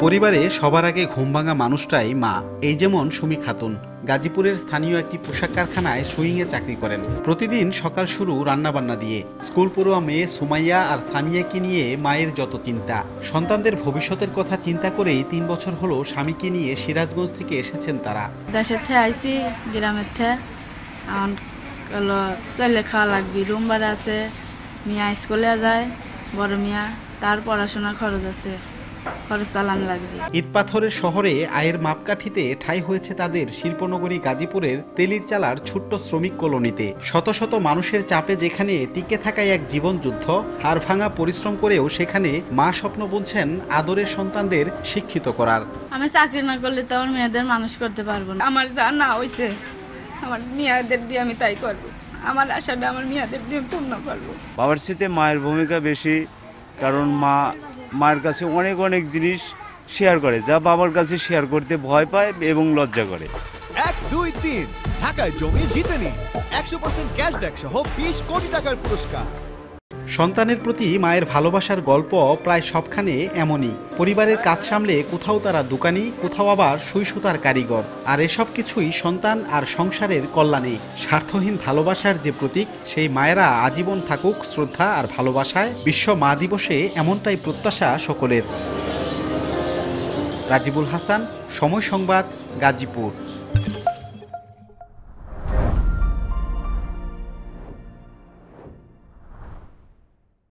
পরিবারে সবার আগে ঘুমভাঙা মানুষটাই মা। এই যেমন সুমি খাতুন গাজীপুরের স্থানীয় একটি পোশাক কারখানায় সুইংয়ে চাকরি করেন। প্রতিদিন সকাল শুরু রান্নাবান্না দিয়ে। স্কুল পড়ুয়া মেয়ে সুমাইয়া আর সামিয়াকে নিয়ে মায়ের যত চিন্তা। সন্তানদের ভবিষ্যতের কথা চিন্তা করেই ৩ বছর হলো স্বামীকে নিয়ে সিরাজগঞ্জ থেকে এসেছেন তারা। দেশের থেকে আইসি, গ্রামের থেকে চলে খাওয়া লাগবে। রুম ভাড়া আছে, মিয়া স্কুলে যায়, বড় মিয়া তার পড়াশোনার খরচ আছে, খরচ চালানো লাগবে। ইট পাথরের শহরে আয়ের মাপকাঠিতে ঠাঁই হয়েছে তাদের শিল্পনগরী গাজীপুরের তেলির চালার ছোট্ট শ্রমিক কলোনিতে। শত শত মানুষের চাপে যেখানে টিকে থাকায় এক জীবন যুদ্ধ, হাড় ভাঙা পরিশ্রম করেও সেখানে মা স্বপ্ন বুনছেন আদরের সন্তানদের শিক্ষিত করার। আমি চাকরি না করলে তো আমার মেয়েদের মানুষ করতে পারবো না। আমার যা না হয়েছে আমার মেয়েদের দিয়ে আমি তাই করবো। আমার আশাটা আমার মেয়েদের দিয়ে পূর্ণ করবো। বাবার সাথে মায়ের ভূমিকা বেশি, কারণ মায়ের কাছে অনেক অনেক জিনিস শেয়ার করে যা বাবার কাছে শেয়ার করতে ভয় পায় এবং লজ্জা করে। 1, 2, 3 ঢাকায় জমি জিতে নিন 100% ক্যাশব্যাক সহ 20 কোটি টাকার পুরস্কার। সন্তানের প্রতি মায়ের ভালোবাসার গল্প প্রায় সবখানে এমনই। পরিবারের কাজ সামলে কোথাও তারা দোকানি, কোথাও আবার সুই সুতার কারিগর। আর এসব কিছুই সন্তান আর সংসারের কল্যাণে। স্বার্থহীন ভালোবাসার যে প্রতীক, সেই মায়েরা আজীবন থাকুক শ্রদ্ধা আর ভালোবাসায়। বিশ্ব মা দিবসে এমনটাই প্রত্যাশা সকলের। রাজিবুল হাসান, সময় সংবাদ, গাজীপুর।